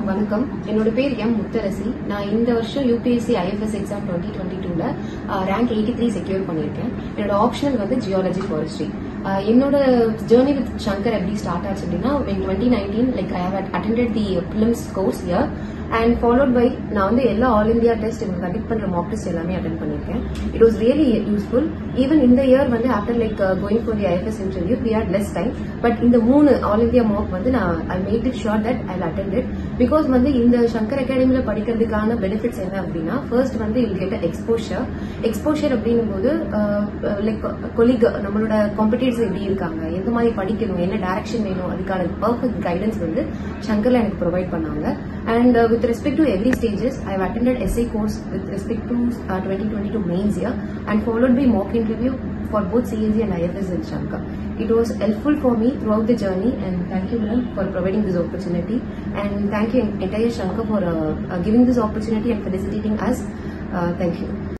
வணக்கம். என்னோட பேர் எம் முத்தரசி. நான் இந்த வருஷம் யூபிஎஸ்சி ஐஎஃப்எஸ் எக்ஸாம் 2022ல ரேங்க் 83 செக்யூர் பண்ணியிருக்கேன். என்னோட ஆப்ஷனல் வந்து ஜியாலஜி ஃபாரஸ்ட்ரி. என்னோட ஜேர்னி வித் சங்கர் எப்படி ஸ்டார்ட் ஆச்சு அப்படின்னா, in 2019 like I have attended the prelims course here and followed by நான் வந்து எல்லா ஆல் இந்தியா டெஸ்ட் இவங்க கண்டக்ட் பண்ற மாக் டெஸ்ட் எல்லாமே அட்டென்ட் பண்ணிருக்கேன். It was really useful. Even இந்த இயர் வந்து after like going for the IFS interview we had less time. But இந்த 3 ஆல் இந்தியா மாக் வந்து நான் I made it sure that I attend it. Because வந்து இந்த சங்கர் அகாடமியில படிக்கிறதுக்கான benefits என்ன அப்படின்னா, ஃபர்ஸ்ட் வந்து யூ கெட் எக்ஸ்போஷர் அப்படின்னும் போது லைக் கொலிக் நம்மளோட காம்படிட்டர்ஸ் எப்படி இருக்காங்க, எந்த மாதிரி படிக்கணும், என்ன டைரக்ஷன் வேணும், அதுக்கான பர்ஃபெக்ட் கைடன்ஸ் வந்து சங்கர்ல எனக்கு ப்ரொவைட் பண்ணாங்க. And with respect to every stages, I have attended essay course with respect to 2022 mains year and followed by mock interview for both CAG and IFS in Shankar. It was helpful for me throughout the journey, and thank you Milan for providing this opportunity, and thank you entire Shankar for giving this opportunity and facilitating us. Thank you.